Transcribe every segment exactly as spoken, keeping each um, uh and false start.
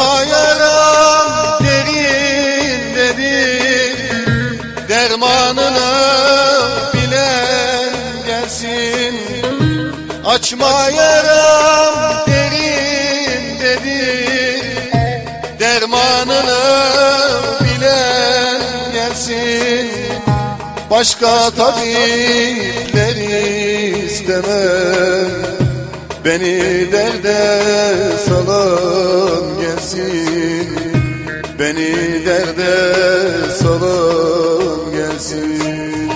Açma yaram derindedir, dermanını bilen gelsin. Açma yaram derindedir, dermanını bilen gelsin. Başka tabipleri istemem, beni derde salan gelsin. Beni derde salan gelsin.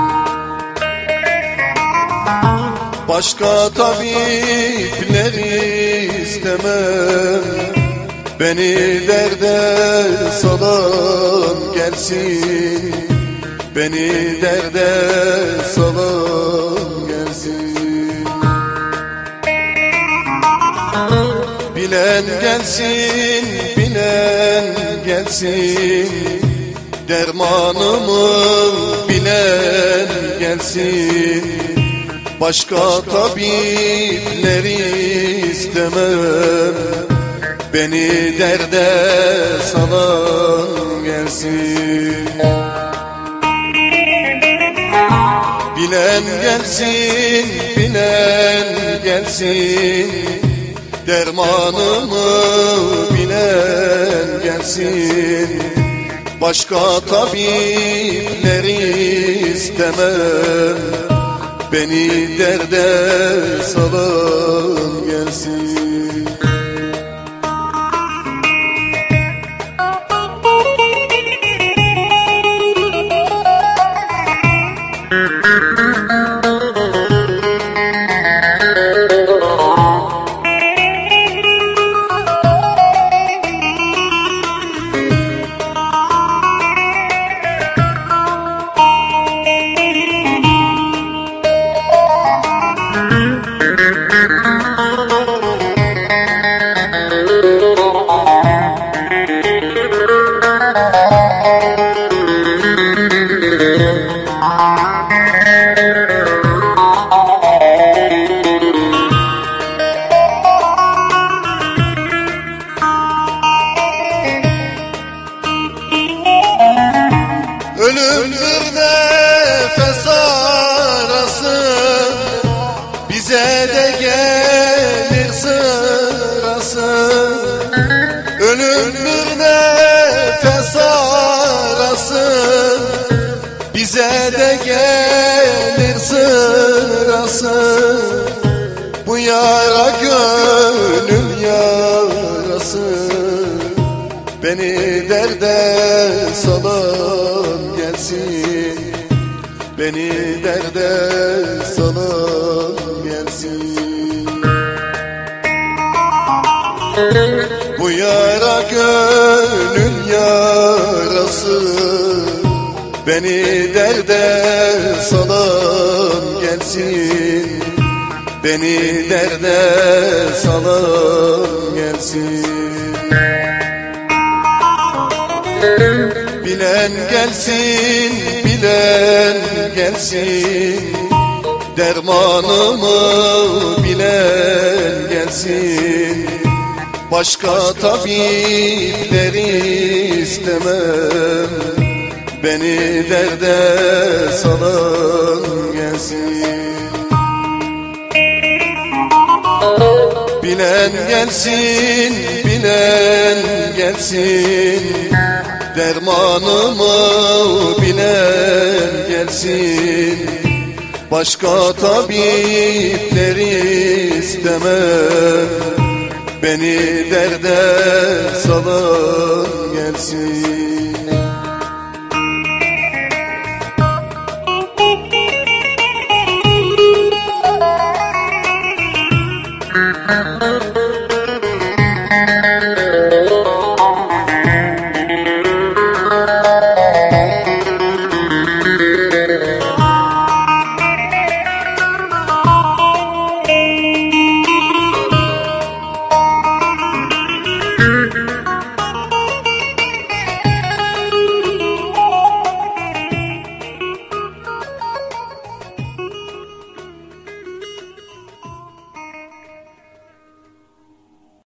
Başka tabipleri istemem, beni derde salan gelsin. Beni derde salan gelsin. Bilen gelsin, bilen gelsin, dermanımı bilen gelsin. Başka tabipleri istemem, beni derde salan gelsin. Bilen gelsin, bilen gelsin, dermanımı bilen gelsin. Başka tabipleri istemem, beni derde salan gelsin. Ölüm bir nefes arası, bize de gelir sırası. Ölüm bir nefes arası, bize de gelir sırası. Bu yara gönül yarası, beni derde salan gelsin. Beni derde salan gelsin. Bu yara gönül yarası, beni derde salan gelsin. Beni derde salan gelsin. Bilen gelsin, bilen gelsin, dermanımı bilen gelsin. Başka tabipleri istemem, beni derde salan gelsin. Bilen gelsin, bilen gelsin, dermanımı bilen gelsin. Başka tabipleri istemem, beni derde salan gelsin. Thank you.